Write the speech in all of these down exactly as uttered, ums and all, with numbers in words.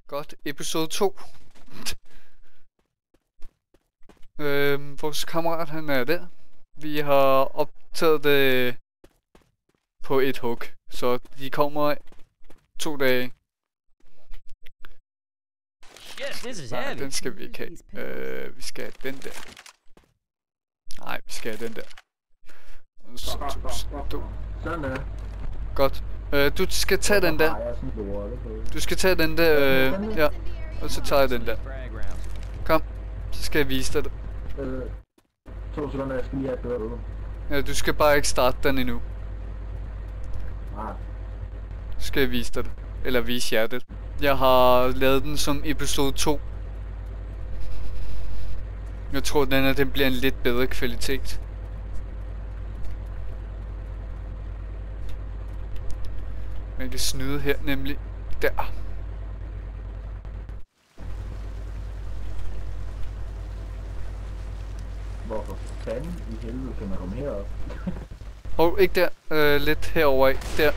Godt, episode to. øhm, vores kammerat, han er der. Vi har optaget det på et hug, så de kommer to dage. Nej, den skal vi ikke have. Øh, vi skal have den der. Nej, vi skal have den der. Så, to, Sådan der. Godt. Øh, du skal tage den der. Du skal tage den der, øh, ja. Og så tager jeg den der. Kom, så skal jeg vise dig det. Øh, to sekunder, jeg skal lige have dørt ud. Ja, du skal bare ikke starte den endnu. Nej. Så skal jeg vise dig det. Eller vise jer det. Jeg har lavet den som episode to. Jeg tror, den her den bliver en lidt bedre kvalitet. Man kan snyde her nemlig. Der. Hvorfor fanden i helvede kan man komme herop? Hov, oh, ikke der. Øh, lidt herovre af. Der.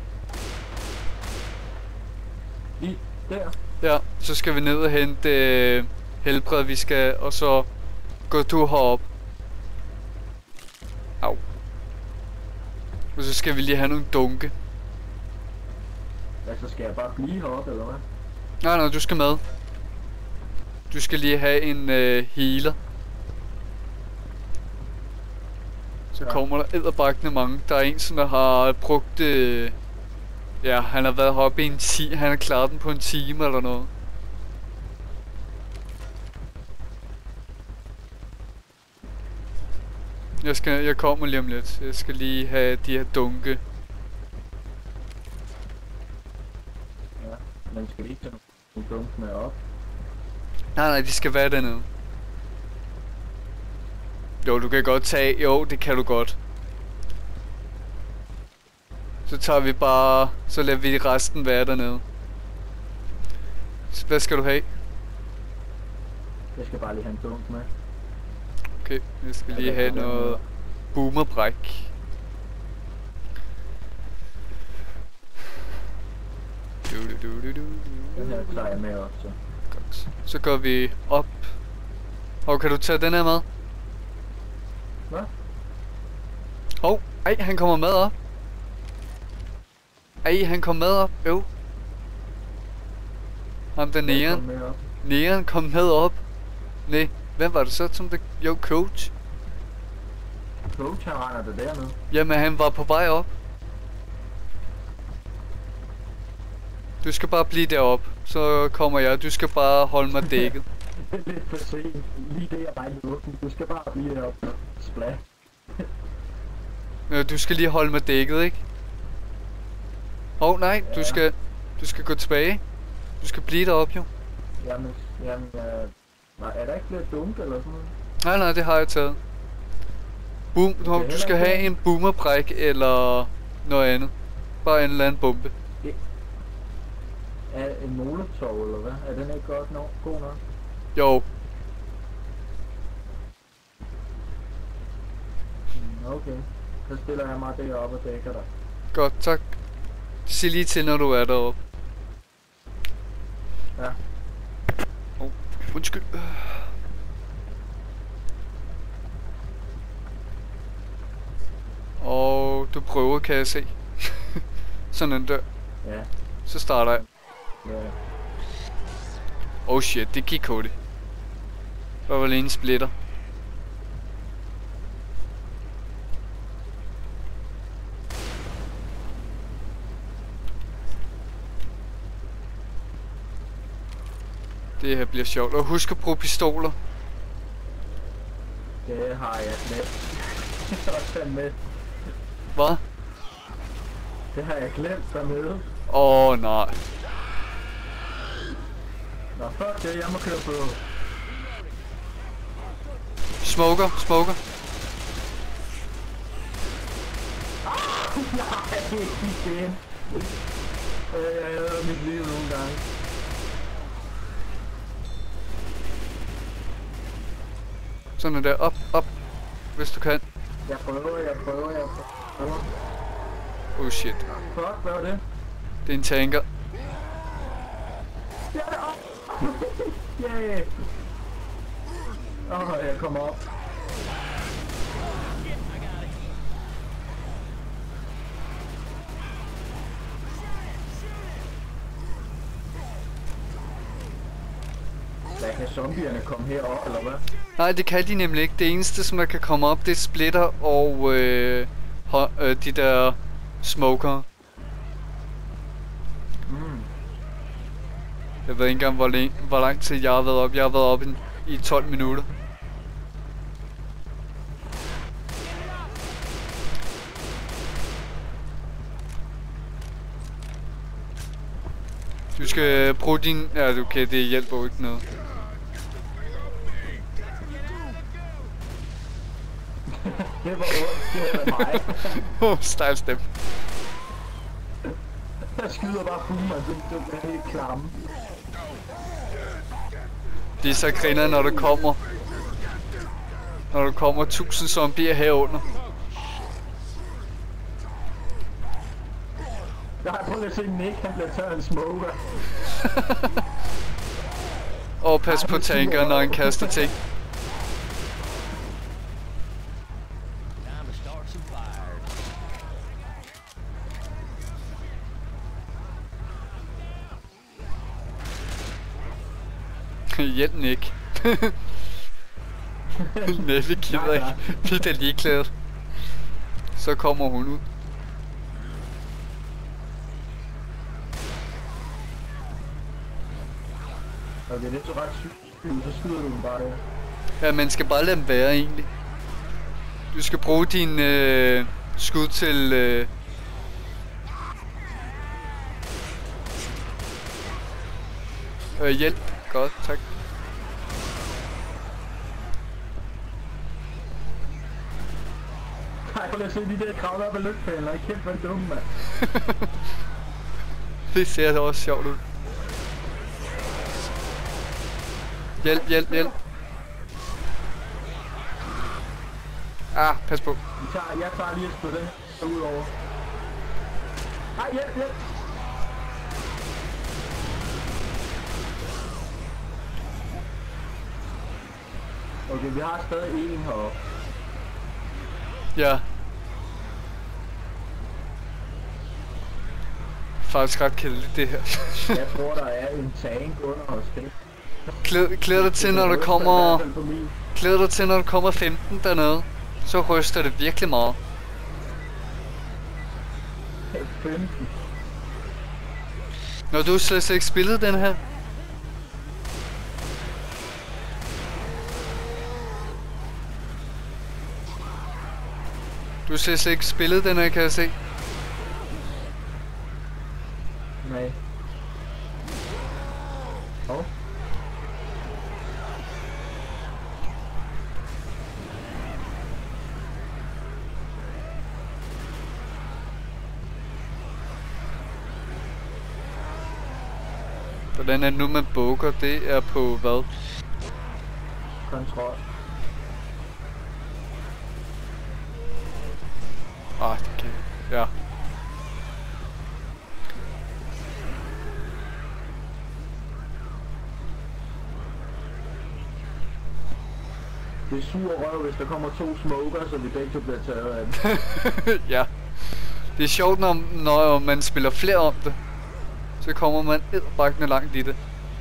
I der? Ja, så skal vi ned og hente øh, helbred, vi skal, og så gå du herop. Au. Og så skal vi lige have nogle dunke. Altså skal jeg bare blive heroppe, eller hvad? Nej, nej, du skal med. Du skal lige have en øh, healer. Så ja. Kommer der edderbakkende mange. Der er en, som der har brugt... Øh, ja, han har været heroppe i en time. Han har klaret den på en time eller noget. Jeg skal, jeg kommer lige om lidt. Jeg skal lige have de her dunke. Ja, men skal vi ikke tage nogle dunke med op? Nej, nej, de skal være dernede. Jo, du kan godt tage... Jo, det kan du godt. Så tager vi bare... Så lader vi resten være dernede. Hvad skal du have? Jeg skal bare lige have en dunk med. Okay, jeg skal lige have noget... Boomerbræk. Du, du, du, du, du. Den her klarer jeg med op, så. Godt. Så går vi op. Og kan du tage den her med? Hvad? Hov, ej, han kommer med op. Ej, han kom med op, øv. Ham der Neon. Neon kom med op. Nej, hvem var det så som det? Jo, coach. Coach, han render det dernede. Jamen, han var på vej op. Du skal bare blive deroppe, så kommer jeg. Du skal bare holde mig dækket. Det er lidt for sent. Lige det, jeg bare i luften. Du skal bare blive deroppe. Splat. Du skal lige holde mig dækket, ikke? Åh, oh, nej, ja. du skal du skal gå tilbage. Du skal blive deroppe, jo. Jamen, jamen, øh, nej, er der ikke flere dunke eller sådan noget? Nej, nej, det har jeg taget. Boom, du, du skal have en boomerbræk eller noget andet. Bare en eller anden bombe. Det er en molotov eller hvad? Er den ikke godt nok? God nok? Jo. Okay. Så stiller jeg mig deroppe og dækker dig. Godt, tak. Sig lige til, når du er deroppe. Ja. Oh, undskyld. Og du prøver, kan jeg se. Sådan en dør. Ja. Så starter jeg. Ja. Oh shit, det gik hurtigt. Der var lige en splitter. Det her bliver sjovt. Og husk at bruge pistoler. Det har jeg glemt. Det er med. Hvad? Det har jeg glemt dernede. Åh oh, nej. Nå, fuck det, jeg må køre på. Smoker, smoker. Nej, igen. Jeg hader mit liv nogle gange. Sådan der, op, op. Hvis du kan. Jeg prøver, jeg prøver, jeg prøver. Oh shit. Fuck, hvad var det? Det er en tanker. Ja, Yeah! Åh, oh, jeg kommer op. Hvad, kan zombierne komme herop, eller hvad? Nej, det kan de nemlig ikke. Det eneste, som der kan komme op, det er splitter og øh, ho- øh, de der smoker. Mm. Jeg ved ikke engang, hvor, læ- hvor lang tid jeg har været op. Jeg har været op i, i tolv minutter. Du skal bruge din... Ja, okay, det hjælper jo ikke noget. Det var ondt, det var mig. Åh, stejl step. Jeg skyder bare boomer, det, det er helt klamme. Det er så griner, når der kommer... Når der kommer tusind zombier herunder. Jeg har prøvet at se Nick, han bliver taget en smoker. Og pas på tanker, når han kaster ting. Hjælp Nick. Nej, vi gider ikke. Vi er da ligeglade. Så kommer hun ud. Okay, det er så ret sygt, så skyder du den bare der. Ja, man skal bare lade dem være egentlig. Du skal bruge din øh, skud til... Øh, øh, hjælp. Godt, tak. Nej, prøv lige at se de der kravler op ad lygtpælen, og kæft, hvor er dumme, mand. Det ser da også sjovt ud. Hjælp, hjælp, hjælp. Ah, pas på. Vi tager, jeg tager lige et skud den her udover. Nej, hjælp, hjælp. Okay, vi har stadig en heroppe. Ja. Faktisk ret kedeligt det her. Jeg tror, der er en tank under os, ikke? Klæd, klæd dig til, når der kommer... Klæd dig til, når der kommer femten dernede. Så ryster det virkelig meget. femten. Når du slet ikke spillet den her. Du har slet ikke spillet den her, kan jeg se. Nej. Åh. Oh. Hvordan er det nu, man bukker? Det er på hvad? Kontrol. Ah, det kan ja. Det er sur røv, hvis der kommer to smoker, så vi begge to bliver taget af dem. Ja. Det er sjovt, når, når man spiller flere om det. Så kommer man edderbakkende langt i det.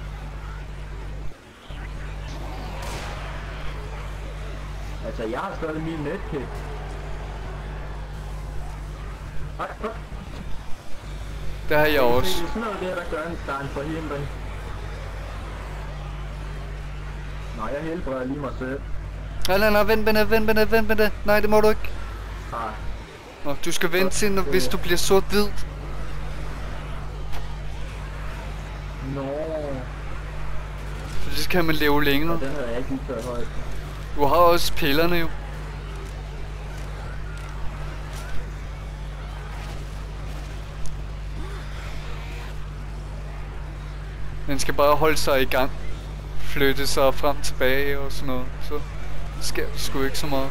Altså, jeg har stadig min netkit. Ej, ej. Det har jeg også. Det er sådan noget der, der gør en, der er en forhindring. Nej, jeg helbreder lige mig selv. Nej, nej, nej, vent med det, vent med det, vent med det. Nej, det må du ikke. Nej. Nå, du skal vente til, når, hvis du bliver sort-hvid. Nå. For så kan man leve længere. Ja, den havde jeg ikke lige taget højt. Du har også pillerne jo. Man skal bare holde sig i gang. Flytte sig frem og tilbage og sådan noget. Så sker det sgu ikke så meget.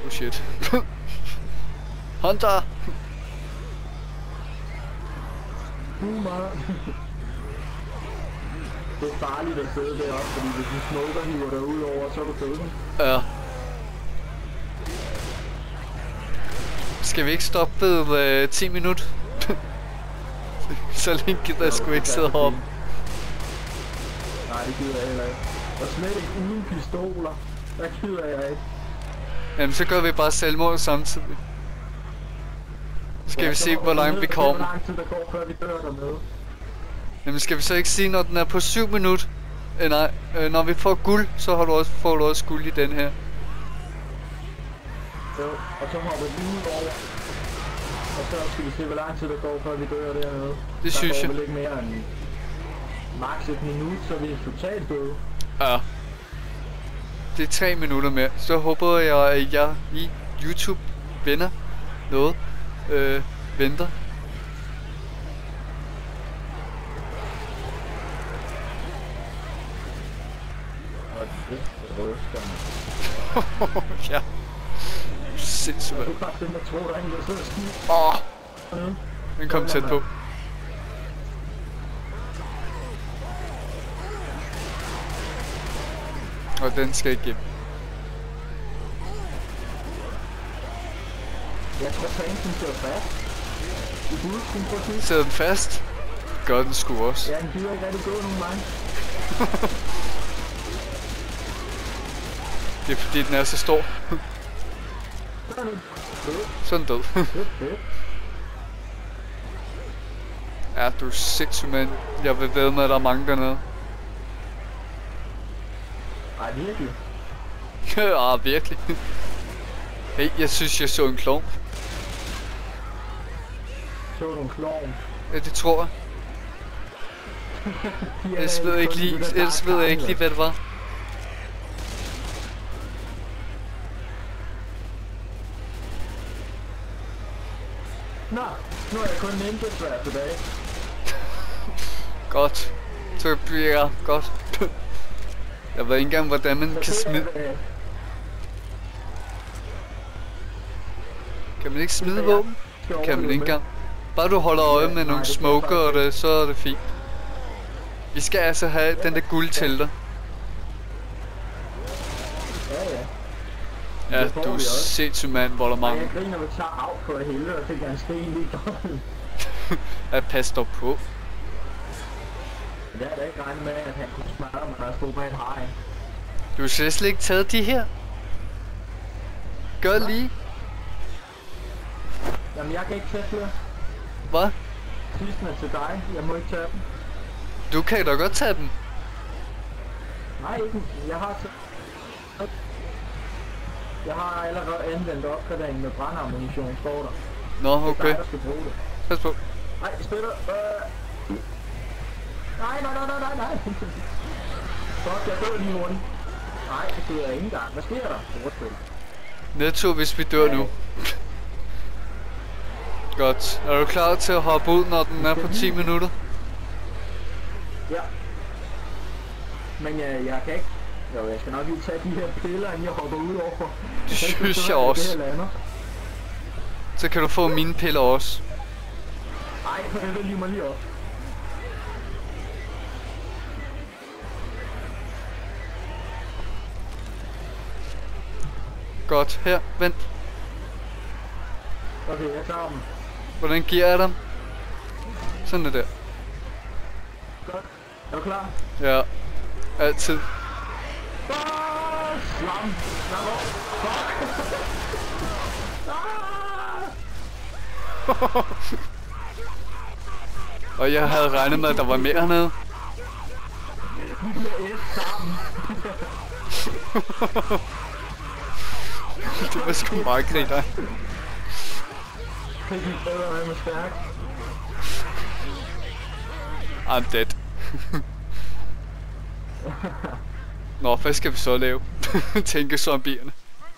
Oh shit. Hunter! Boomer. Det er farligt at sidde deroppe, fordi hvis en smoker hiver dig ud over, så er du døden. Ja. Skal vi ikke stoppe ved øh, ti minutter? Så længe gider jeg sgu ikke sidde heroppe. Nej, det gider jeg heller ikke. Og slet ikke uden pistoler. Der gider jeg ikke. Jamen så gør vi bare selvmord samtidig. Så skal Ja, vi så se må hvor langt vi se, kommer. Hvor lang tid der går, før vi dør dernede. Jamen skal vi så ikke sige, når den er på syv minutter? Øh, nej, øh, når vi får guld, så har du også, får du også guld i den her. Jo, og så hopper vi ud over. Og så skal vi se, hvor lang tid der går, før vi dør dernede. Det synes der jeg. går vel ikke mere end maks et minut, så vi er totalt døde. Ja. Det er tre minutter mere. Så håber jeg, at jeg i YouTube venner noget. Øh, venter. Og det er røsterne. Ja. Sindssygt. Jeg kunne bare den der tro, der er en, der sidder og skidt. Åh! Den kom tæt på. Og den skal igennem. Jeg tror, tanken sidder fast. I busken, prøv at kigge. Sidder den fast? Gør den sgu også. Ja, den gider ikke rigtig gå nogen vej. Det er fordi den er så stor. Så er den død. Så er den død. Fedt, fedt. Ja, du er sindssygt, mand. Jeg vil ved med, at der er mange dernede. Ej, virkelig. Ja, virkelig. Hey, jeg synes, jeg så en klovn. Så du en klovn. Ja, det tror jeg. Ellers ved jeg ikke lige, ellers ved jeg ikke lige, hvad det var. Nå, nu er jeg kun ninja-svær tilbage. Godt. Så bliver jeg godt. Jeg ved ikke engang, hvordan man kan smide. Kan man ikke smide våben? Kan man ikke engang. Bare du holder øje med nogle smoker og det, så er det fint. Vi skal altså have den der guld til dig. Ja, ja. Ja, Det får du vi er også. sindssygt mand, hvor der er Ej, mange. jeg griner, vi tager af for helvede, og fik jeg en sten lige godt. Ja, pas dog på. Jeg havde da ikke regnet med, at han kunne smadre mig, når jeg stod bag et hej. Du har slet ikke taget de her. Gør lige. Jamen, jeg kan ikke tage flere. Hvad? Sidsten er til dig. Jeg må ikke tage dem. Du kan da godt tage dem. Nej, ikke. Jeg har så... Jeg har allerede anvendt opgraderingen med brandammunition, står der. Nå, Det er okay. dig, der skal bruge det. Pas på. Nej, spiller. Øh... Nej, nej, nej, nej, nej, nej. Fuck, jeg dør lige hurtigt. Nej, det dør jeg ikke engang. Hvad sker der? Rutspil. Netto, hvis vi dør nu. Godt. Er du klar til at hoppe ud, når den er på ti minutter? Ja. Men jeg, jeg kan ikke. Jo, jeg skal nok lige tage de her piller, inden jeg hopper ud over. Det synes jeg også. Så kan du få mine piller også. Nej, for det lige mig lige op. Godt. Her, vent. Okay, jeg tager dem. Hvordan giver jeg dem? Sådan er der. Godt. Er du klar? Ja. Altid. Ah, slam. Slam op. Fuck. Ah. Og jeg havde regnet med, at der var mere hernede. Vi bliver et sammen. Det var sgu meget griner. Det gik bedre med mig stærk. I'm dead. Nå, hvad skal vi så lave? Tænke zombierne.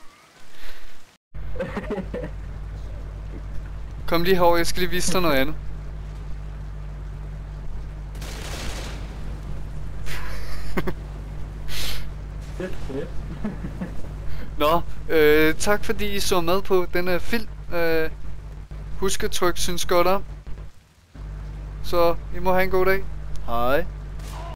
Kom lige herover, jeg skal lige vise dig noget andet. Fedt, fedt. Nå, øh, tak fordi I så med på denne film. Øh, husk at trykke synes godt om. Så I må have en god dag. Hej.